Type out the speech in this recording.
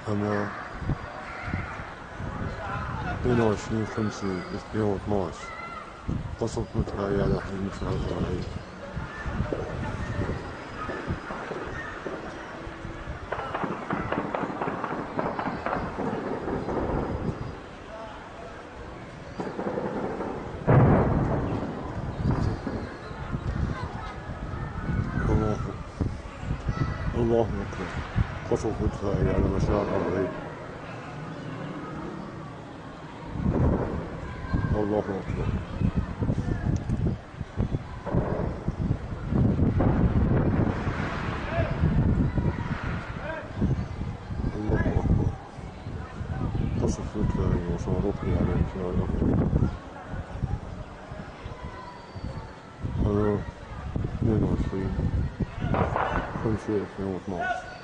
أنا 22/5/2012 قصف مدفعية على حي المنشآت الزراعية. الله الله أكبر. قصف مدفعية على مشاة زراعية. الله أكبر. الله أكبر. قصف مدفعي وصاروخي على مشاة زراعية. أنا 22/5/2012.